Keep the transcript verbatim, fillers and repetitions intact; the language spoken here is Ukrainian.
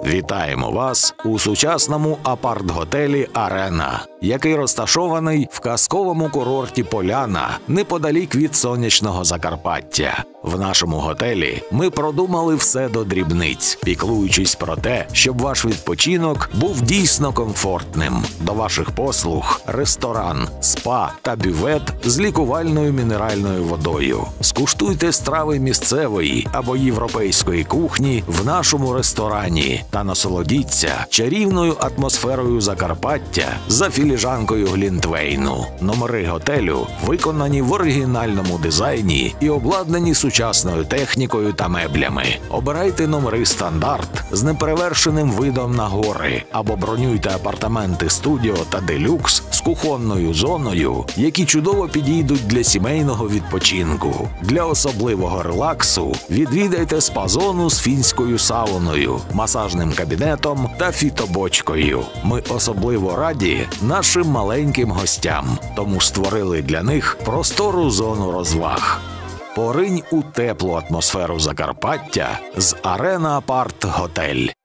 Вітаємо вас у сучасному апарт-готелі «Арена», який розташований в казковому курорті Поляна, неподалік від сонячного Закарпаття. В нашому готелі ми продумали все до дрібниць, піклуючись про те, щоб ваш відпочинок був дійсно комфортним. До ваших послуг – ресторан, спа та бювет з лікувальною мінеральною водою. Скуштуйте страви місцевої або європейської кухні в нашому ресторані та насолодіться чарівною атмосферою Закарпаття за філіжанкою глінтвейну. Номери готелю виконані в оригінальному дизайні і обладнані сучасною технікою та меблями. Обирайте номери стандарт з неперевершеним видом на гори або бронюйте апартаменти студіо та делюкс з кухонною зоною, які чудово підійдуть для сімейного відпочинку. Для особливого релаксу відвідайте спа-зону з фінською сауною, масажним кабінетом та фітобочкою. Ми особливо раді нашим маленьким гостям, тому створили для них простору зону розваг. Поринь у теплу атмосферу Закарпаття з «Арена Апарт Готель».